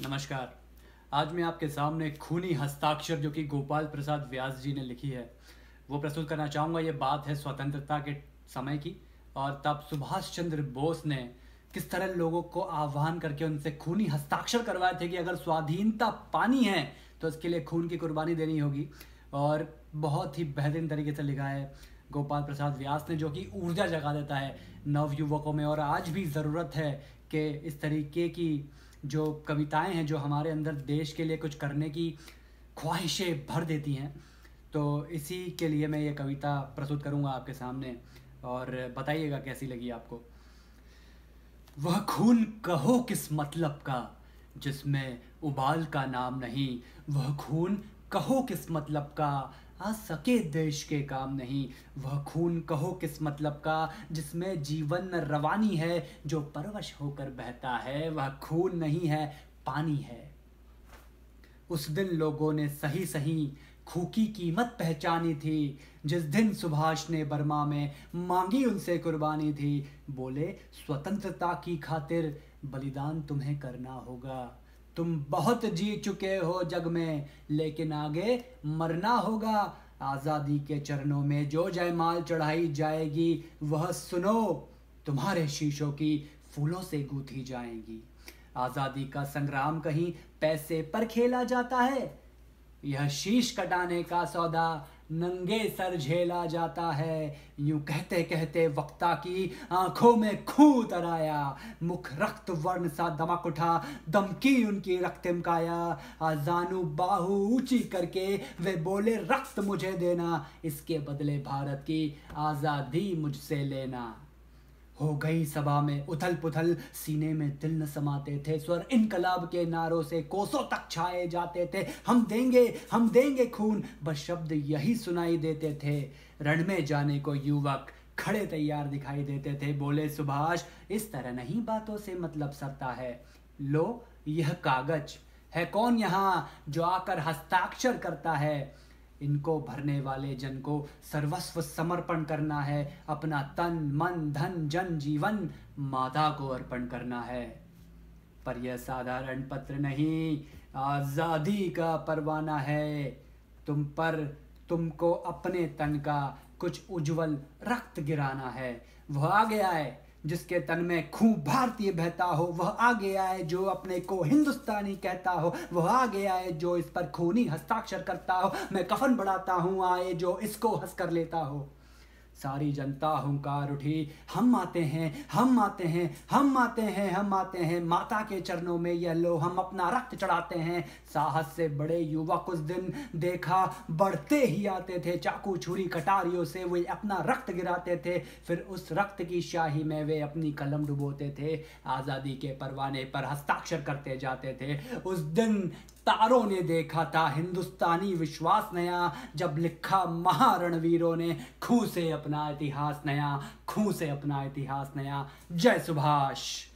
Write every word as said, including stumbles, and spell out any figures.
नमस्कार। आज मैं आपके सामने खूनी हस्ताक्षर जो कि गोपाल प्रसाद व्यास जी ने लिखी है वो प्रस्तुत करना चाहूँगा। ये बात है स्वतंत्रता के समय की, और तब सुभाष चंद्र बोस ने किस तरह लोगों को आह्वान करके उनसे खूनी हस्ताक्षर करवाए थे कि अगर स्वाधीनता पानी है तो इसके लिए खून की कुर्बानी देनी होगी। और बहुत ही बेहतरीन तरीके से लिखा है गोपाल प्रसाद व्यास ने, जो कि ऊर्जा जगा देता है नवयुवकों में। और आज भी ज़रूरत है कि इस तरीके की जो कविताएं हैं जो हमारे अंदर देश के लिए कुछ करने की ख्वाहिशें भर देती हैं, तो इसी के लिए मैं ये कविता प्रस्तुत करूंगा आपके सामने, और बताइएगा कैसी लगी आपको। वह खून कहो किस मतलब का जिसमें उबाल का नाम नहीं, वह खून कहो किस मतलब का आ सके देश के काम नहीं, वह खून कहो किस मतलब का जिसमें जीवन रवानी है, जो परवश होकर बहता है वह खून नहीं है पानी है। उस दिन लोगों ने सही सही खून की कीमत पहचानी थी, जिस दिन सुभाष ने बर्मा में मांगी उनसे कुर्बानी थी। बोले स्वतंत्रता की खातिर बलिदान तुम्हें करना होगा, तुम बहुत जी चुके हो जग में लेकिन आगे मरना होगा। आज़ादी के चरणों में जो जयमाल चढ़ाई जाएगी वह सुनो तुम्हारे शीशों की फूलों से गूंथी जाएगी। आज़ादी का संग्राम कहीं पैसे पर खेला जाता है, यह शीश कटाने का सौदा नंगे सर झेला जाता है। यूं कहते कहते वक्ता की आंखों में खून उतर आया, मुख रक्त वर्ण सा दमक उठा, दम की उनकी रक्तिम काया। आजानू बाहु ऊंची करके वे बोले रक्त मुझे देना, इसके बदले भारत की आजादी मुझसे लेना। हो गई सभा में उथल पुथल, सीने में दिल न समाते थे, स्वर इनकलाब के नारों से कोसों तक छाए जाते थे। हम देंगे हम देंगे खून, बस शब्द यही सुनाई देते थे। रण में जाने को युवक खड़े तैयार दिखाई देते थे। बोले सुभाष इस तरह नहीं बातों से मतलब सरता है, लो यह कागज है कौन यहाँ जो आकर हस्ताक्षर करता है। इनको भरने वाले जन को सर्वस्व समर्पण करना है, अपना तन मन धन जन जीवन माता को अर्पण करना है। पर यह साधारण पत्र नहीं, आजादी का परवाना है। तुम पर तुमको अपने तन का कुछ उज्जवल रक्त गिराना है। वह आ गया है जिसके तन में खून भारतीय बहता हो, वह आ गया है जो अपने को हिंदुस्तानी कहता हो, वह आ गया है जो इस पर खूनी हस्ताक्षर करता हो। मैं कफन बढ़ाता हूँ आए जो इसको हंस कर लेता हो। सारी जनता हुंकार उठी, हम आते हैं हम आते हैं हम आते हैं हम आते हैं, माता के चरणों में यह लो हम अपना रक्त चढ़ाते हैं। साहस से बड़े युवक उस दिन देखा बढ़ते ही आते थे, चाकू छुरी कटारियों से वे अपना रक्त गिराते थे, फिर उस रक्त की स्याही में वे अपनी कलम डुबोते थे, आज़ादी के परवाने पर हस्ताक्षर करते जाते थे। उस दिन तारों ने देखा था हिंदुस्तानी विश्वास नया, जब लिखा महारणवीरों ने खून से अपना इतिहास नया, खून से अपना इतिहास नया। जय सुभाष।